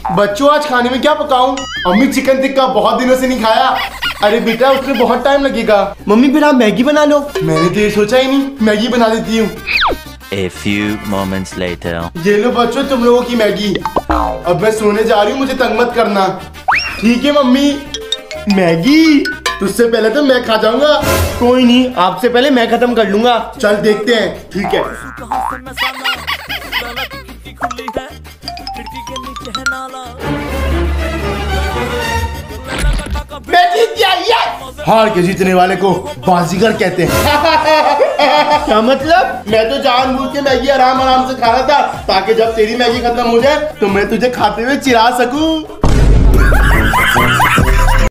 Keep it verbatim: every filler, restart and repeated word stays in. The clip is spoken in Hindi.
बच्चों आज खाने में क्या पकाऊं? अम्मी चिकन टिक्का बहुत दिनों से नहीं खाया। अरे बेटा उसमें बहुत टाइम लगेगा। मम्मी फिर आप मैगी बना लो। मैंने तो ये सोचा ही नहीं, मैगी बना देती हूँ। A few moments later. ये लो बच्चों तुम लोगों की मैगी। अब मैं सोने जा रही हूँ, मुझे तंग मत करना। ठीक है मम्मी। मैगी तुझसे पहले तो मैं खा जाऊंगा। कोई नहीं, आपसे पहले मैं खत्म कर लूंगा। चल देखते हैं। ठीक है। मैं जीत गया, यस! हार के जीतने वाले को बाजीगर कहते हैं। क्या मतलब? मैं तो जानबूझ के मैगी आराम आराम से खा रहा था ताकि जब तेरी मैगी खत्म हो जाए तो मैं तुझे खाते हुए चिढ़ा सकूं।